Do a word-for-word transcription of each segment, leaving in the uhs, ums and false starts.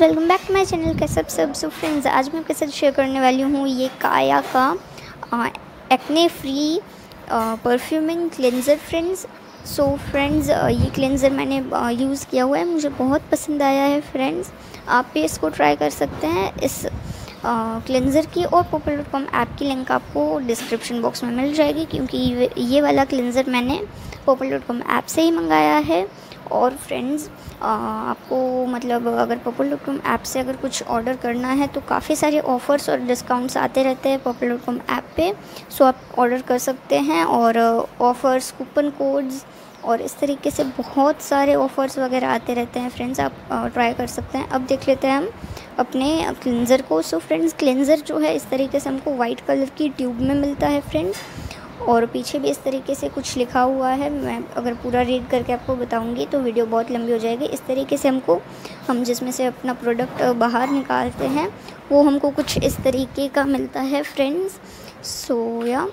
Welcome back to my channel. कैसे सब सब सो फ्रेंड्स, आज मैं आपके साथ शेयर करने वाली हूँ ये काया का acne free perfuming cleanser friends. So friends, ये क्लेंज़र मैंने यूज़ किया हुआ है, मुझे बहुत पसंद आया है फ्रेंड्स। आप भी इसको ट्राई कर सकते हैं। इस क्लेंज़र की और पर्पल डॉट कॉम ऐप की लिंक आपको डिस्क्रिप्शन बॉक्स में मिल जाएगी, क्योंकि ये वाला क्लेंज़र मैंने पर्पल डॉट कॉम ऐप से ही मंगाया है। और फ्रेंड्स, आपको मतलब अगर पर्पल डॉट कॉम ऐप से अगर कुछ ऑर्डर करना है तो काफ़ी सारे ऑफ़र्स और डिस्काउंट्स आते रहते हैं पर्पल डॉट कॉम ऐप पे। सो आप ऑर्डर कर सकते हैं और ऑफ़र्स, कूपन कोड्स और इस तरीके से बहुत सारे ऑफ़र्स वगैरह आते रहते हैं फ्रेंड्स। आप ट्राई कर सकते हैं। अब देख लेते हैं हम अपने क्लेंज़र को। सो फ्रेंड्स, क्लेंज़र जो है इस तरीके से हमको वाइट कलर की ट्यूब में मिलता है फ्रेंड्स, और पीछे भी इस तरीके से कुछ लिखा हुआ है। मैं अगर पूरा रीड करके आपको बताऊंगी तो वीडियो बहुत लंबी हो जाएगी। इस तरीके से हमको, हम जिसमें से अपना प्रोडक्ट बाहर निकालते हैं, वो हमको कुछ इस तरीके का मिलता है फ्रेंड्स। सो या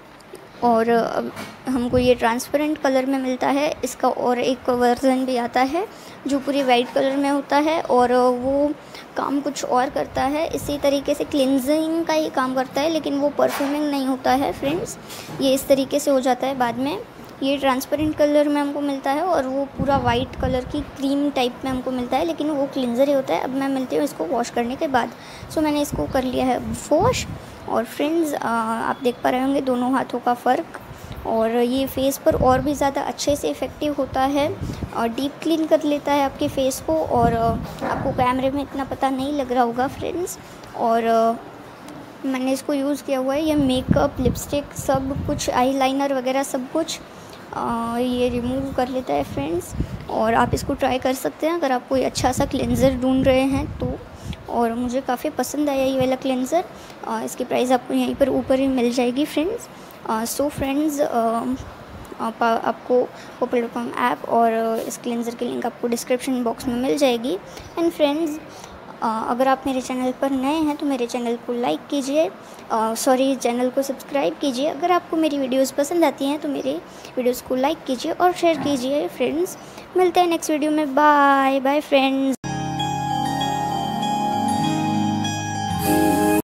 और हमको ये ट्रांसपेरेंट कलर में मिलता है। इसका और एक वर्ज़न भी आता है जो पूरी वाइट कलर में होता है और वो काम कुछ और करता है। इसी तरीके से क्लिनजिंग का ही काम करता है, लेकिन वो परफ्यूमिंग नहीं होता है फ्रेंड्स। ये इस तरीके से हो जाता है बाद में। ये ट्रांसपेरेंट कलर में हमको मिलता है और वो पूरा वाइट कलर की क्रीम टाइप में हमको मिलता है, लेकिन वो क्लिनज़र ही होता है। अब मैं मिलती हूँ इसको वॉश करने के बाद। सो मैंने इसको कर लिया है वॉश। और फ्रेंड्स, आप देख पा रहे होंगे दोनों हाथों का फ़र्क, और ये फेस पर और भी ज़्यादा अच्छे से इफ़ेक्टिव होता है और डीप क्लीन कर लेता है आपके फेस को। और आपको कैमरे में इतना पता नहीं लग रहा होगा फ्रेंड्स। और मैंने इसको यूज़ किया हुआ है। ये मेकअप, लिपस्टिक, सब कुछ, आईलाइनर वगैरह सब कुछ ये रिमूव कर लेता है फ्रेंड्स। और आप इसको ट्राई कर सकते हैं अगर आप कोई अच्छा सा क्लेंज़र ढूंढ रहे हैं तो। और मुझे काफ़ी पसंद आया ये वाला क्लेंज़र। इसकी प्राइस आपको यहीं पर ऊपर ही मिल जाएगी फ्रेंड्स। सो फ्रेंड्स, आप, आपको पर्पल डॉट कॉम ऐप और इस क्लेंज़र की लिंक आपको डिस्क्रिप्शन बॉक्स में मिल जाएगी। एंड फ्रेंड्स, अगर आप मेरे चैनल पर नए हैं तो मेरे चैनल को लाइक कीजिए, सॉरी चैनल को सब्सक्राइब कीजिए। अगर आपको मेरी वीडियोस पसंद आती हैं तो मेरे वीडियोस को लाइक कीजिए और शेयर कीजिए फ्रेंड्स। मिलते हैं नेक्स्ट वीडियो में। Bye bye friends.